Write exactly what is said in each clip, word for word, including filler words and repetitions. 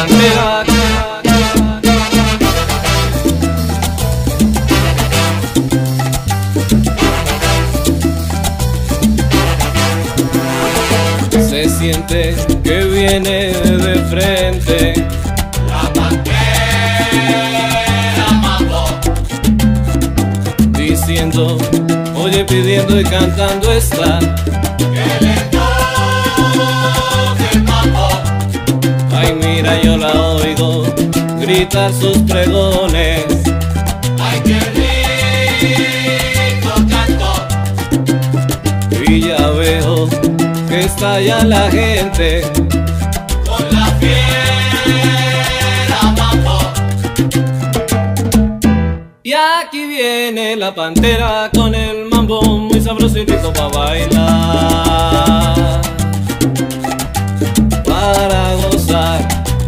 pantera. Se siente que viene de frente la pantera mambo, diciendo, oye, pidiendo y cantando está, que le toque el mambo. Ay, mira, yo la oigo gritar sus pregones. Ay, qué rico canto. Y ya veo que está ya la gente Con la fiera mambo. y aquí viene la pantera con el mambo muy sabroso y rico para bailar, para gozar.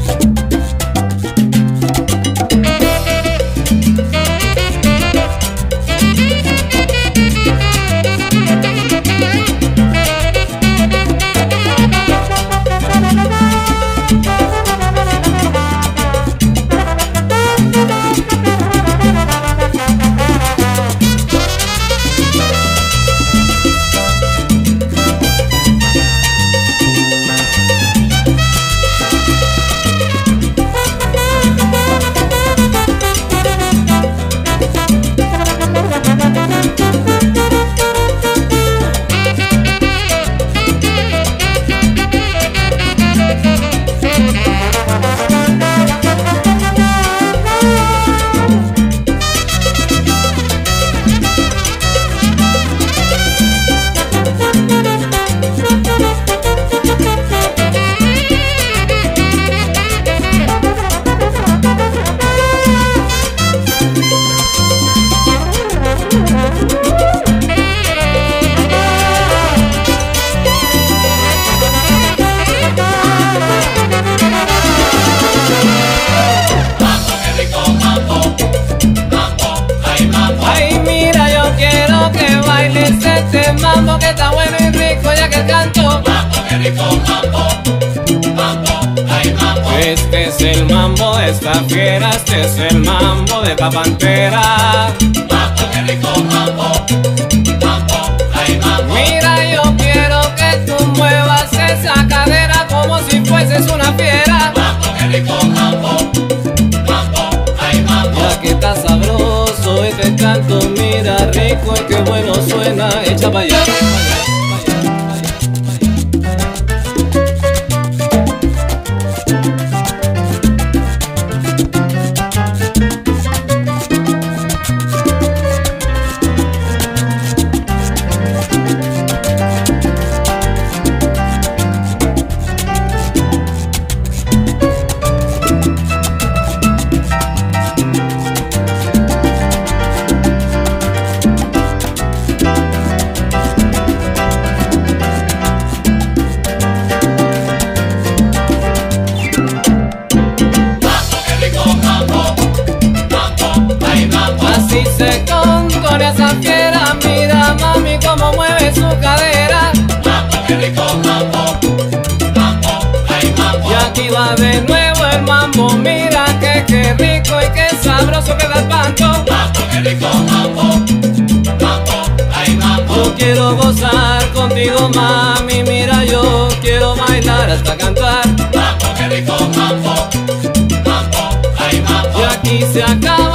Este mambo que está bueno y rico, ya que canto. Mambo, qué rico mambo, mambo, ay mambo. Este es el mambo de esta fiera, este es el mambo de la pantera. Mambo, qué rico mambo, mambo, ay mambo. Mira, yo quiero que tú muevas esa cadera como si fueses una fiera. Mambo, qué rico mambo, mambo, ay mambo. Ya que está sabroso este canto, mira, rico y qué bueno suena, echa pa' allá. Así se compone esa fiera, mira mami cómo mueve su cadera. Mambo, qué rico mambo, mambo, ay mambo. Y aquí va de nuevo el mambo, mira que qué rico y qué sabroso queda el panto. Mambo, qué rico mambo, mambo, ay mambo. Yo quiero gozar contigo mami, mira yo quiero bailar hasta cantar. Mambo, qué rico mambo, mambo, ay mambo. Y aquí se acaba